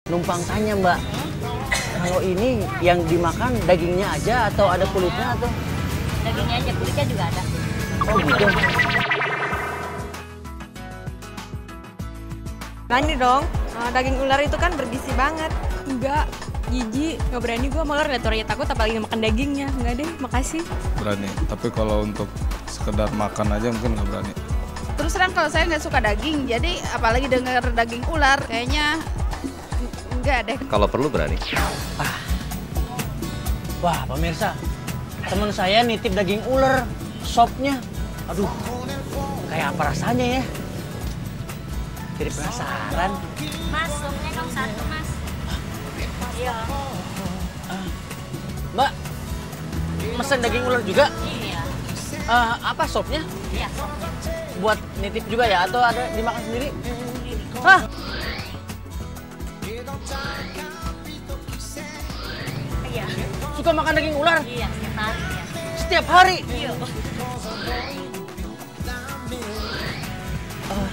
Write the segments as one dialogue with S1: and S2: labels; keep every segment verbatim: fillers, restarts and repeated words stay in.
S1: Numpang tanya Mbak, kalau ini yang dimakan dagingnya aja atau ada kulitnya atau?
S2: Dagingnya aja, kulitnya juga ada.
S1: Oh gitu.
S3: Berani dong, uh, daging ular itu kan bergizi banget. Enggak, jijik, nggak berani gue malah lihat orangnya takut apalagi makan dagingnya. Enggak deh, makasih.
S4: Berani, tapi kalau untuk sekedar makan aja mungkin nggak berani.
S5: Terus terang kalau saya nggak suka daging, jadi apalagi dengar daging ular, kayaknya enggak deh.
S6: Kalau perlu berani.
S1: Ah. Wah pemirsa, teman saya nitip daging ular, sopnya. Aduh, kayak apa rasanya ya? Jadi penasaran.
S2: Mas, sopnya dong satu, Mas. Iya.
S1: Mbak, mesen daging ular juga?
S2: Iya.
S1: Uh, apa sopnya?
S2: Iya.
S1: Buat nitip juga ya atau ada dimakan sendiri? Hah?
S2: Iya.
S1: Suka makan daging ular?
S2: Iya, setiap hari. Ya.
S1: Setiap hari?
S2: Iya.
S1: Uh,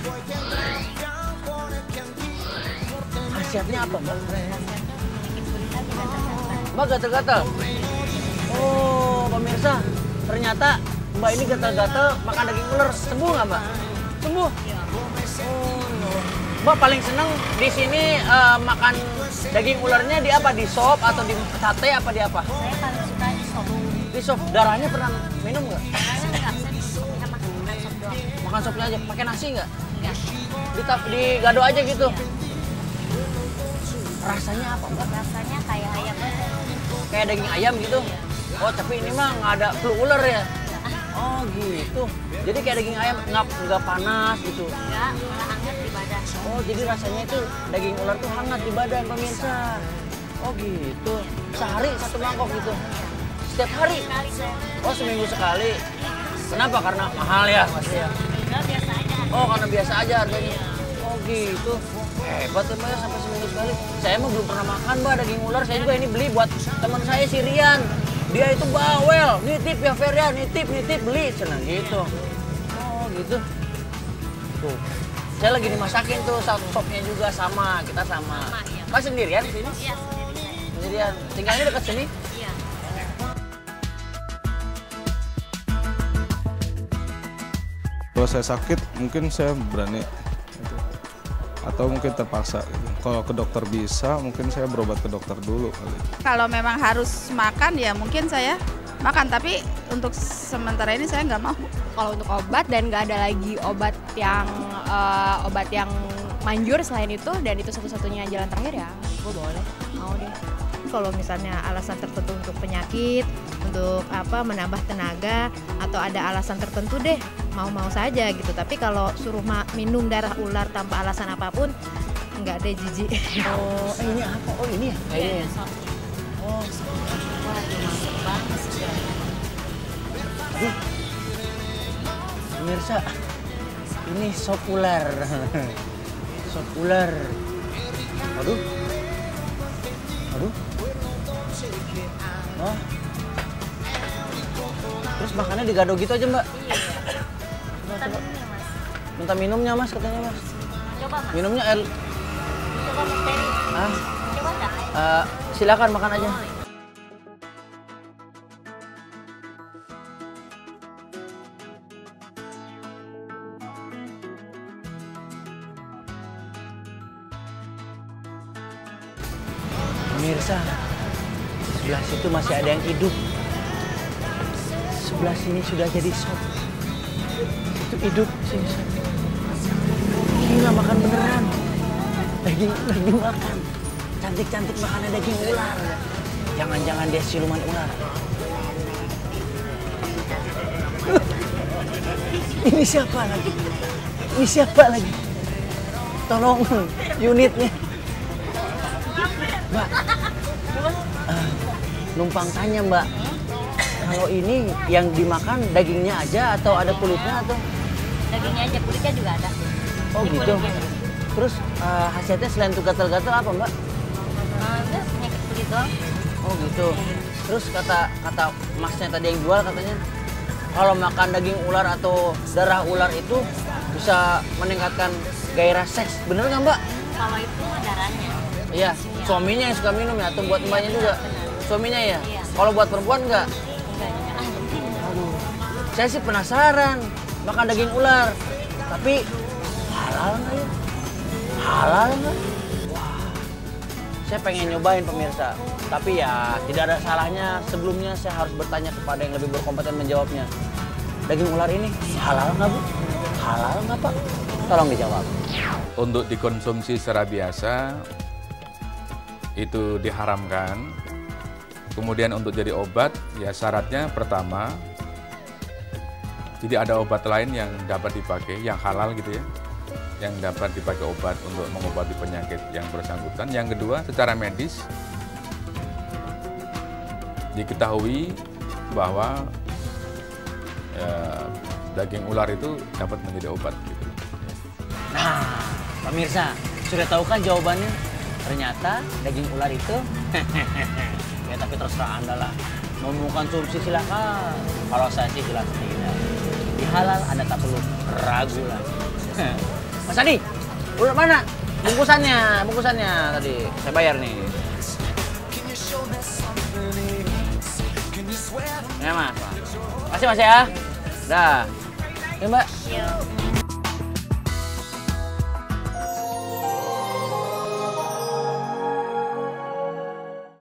S1: khasiatnya apa, Mbak?
S2: Bikin kulit aja gatal-gatal.
S1: Mbak gatal-gatal? Oh, pemirsa, ternyata Mbak ini gatal-gatal makan daging ular. Sembuh nggak, Mbak? Sembuh?
S2: Iya.
S1: Oh, no. Mbak paling seneng di sini uh, makan daging ularnya di apa? Di sop atau di sate apa di apa?
S2: Saya paling suka di sop.
S1: Di sop. Darahnya pernah minum nggak?
S2: Karena enggak, saya bisa makan makan sop doang.
S1: Makan sopnya aja. Pakai nasi nggak?
S2: Enggak.
S1: Di, di gado aja gitu? Rasanya apa, Mbak?
S2: Rasanya kayak ayam aja.
S1: Kayak daging ayam gitu? Oh, tapi ini mah nggak ada flu ular ya? Oh, gitu. Jadi kayak daging ayam nggak nggak panas gitu?
S2: Enggak, malah hangat di badan.
S1: Oh, jadi rasanya itu daging ular tuh hangat di badan, pemirsa. Oh, gitu. Sehari satu mangkok gitu? Setiap hari?
S2: Sekali saya.
S1: Oh, seminggu sekali. Kenapa? Karena mahal ya, Mas ya?
S2: Enggak, biasa aja.
S1: Oh, karena biasa aja harganya. Oh, gitu. Hebat ya, Mbak, ya, sampai seminggu sekali. Saya mah belum pernah makan, Mbak, daging ular. Saya juga ini beli buat teman saya, si Rian. Dia itu bawel, nitip ya Ferian, nitip, nitip, beli. Senang gitu. Oh, gitu. Tuh. Saya lagi dimasakin tuh, sopnya juga sama, kita sama.
S2: Sama, iya.
S1: Mas sendirian di sini?
S2: Iya, sendiri saya.
S1: Sendirian. Tinggalnya dekat sini?
S2: Iya.
S4: Kalau saya sakit mungkin saya berani. Gitu. Atau mungkin terpaksa. Gitu. Kalau ke dokter bisa, mungkin saya berobat ke dokter dulu kali.
S5: Kalau memang harus makan ya mungkin saya makan, tapi untuk sementara ini saya nggak mau.
S3: Kalau untuk obat dan nggak ada lagi obat yang uh, obat yang manjur selain itu dan itu satu-satunya jalan terakhir ya, gue boleh, mau deh.
S7: Kalau misalnya alasan tertentu untuk penyakit, untuk apa menambah tenaga atau ada alasan tertentu deh, mau-mau saja gitu. Tapi kalau suruh minum darah ular tanpa alasan apapun, enggak deh, jijik.
S1: Oh, ini apa? Oh, ini ya?
S2: Iya,
S1: Kayaknya.
S2: sop.
S1: Oh,
S2: Wah, itu masuk banget sih.
S1: aduh. Pemirsa, ini sop ular. Sop ular. Aduh. Aduh. Wah. Terus makannya digado gitu aja, Mbak?
S2: Iya. Minta minumnya, Mas.
S1: Minta minumnya, Mas, katanya, Mas.
S2: Coba, Mas.
S1: Minumnya air.
S2: Coba, Mas Ferry.
S1: Ah,
S2: Coba enggak?
S1: eh, silakan makan aja.
S2: Oh, iya.
S1: Pemirsa, sebelah situ masih ada yang hidup. Sebelah sini sudah jadi sop. Itu hidup sini sop. Gila, makan beneran. Daging lagi makan. Cantik-cantik makannya daging ular. Jangan-jangan dia siluman ular. Ini siapa lagi? Ini siapa lagi? Tolong unitnya. Mbak, uh, numpang tanya Mbak, kalau ini yang dimakan dagingnya aja atau ada kulitnya atau?
S2: Dagingnya aja, kulitnya juga ada.
S1: Oh
S2: Ini
S1: gitu.
S2: kulitnya.
S1: Terus uh, khasiatnya selain itu gatal-gatal apa Mbak?
S2: Uh, enggak, penyakit kulit doang.
S1: Oh gitu. Terus kata kata masnya tadi yang jual katanya kalau makan daging ular atau darah ular itu bisa meningkatkan gairah seks. Bener nggak Mbak?
S2: Kalau itu mah darahnya.
S1: Iya, suaminya yang suka minum ya, atau buat mbaknya juga? Suaminya ya?
S2: Iya.
S1: Kalau buat perempuan nggak?
S2: Enggak, jangan.
S1: Aduh, saya sih penasaran makan daging ular, tapi halal nggak ya? Halal nggak? Wah, saya pengen nyobain pemirsa, tapi ya tidak ada salahnya sebelumnya saya harus bertanya kepada yang lebih berkompeten menjawabnya. Daging ular ini halal nggak Bu? Halal nggak Pak? Tolong dijawab.
S6: Untuk dikonsumsi secara biasa itu diharamkan. Kemudian untuk jadi obat, ya syaratnya pertama tidak ada obat lain yang dapat dipakai, yang halal gitu ya, yang dapat dipakai obat untuk mengobati penyakit yang bersangkutan. Yang kedua, secara medis diketahui bahwa ya, daging ular itu dapat menjadi obat. Gitu.
S1: Nah, pemirsa, sudah tahu kan jawabannya? Ternyata daging ular itu, ya tapi terserah Anda lah. Mau mengkonsumsi silakan. Kalau saya sih jelas tidak. Di halal Anda tak perlu ragu lah. Mas Adi, ular mana? Bungkusannya, bungkusannya tadi. Saya bayar nih. Ya Mas. Makasih Mas ya. Dah. Ya Mbak.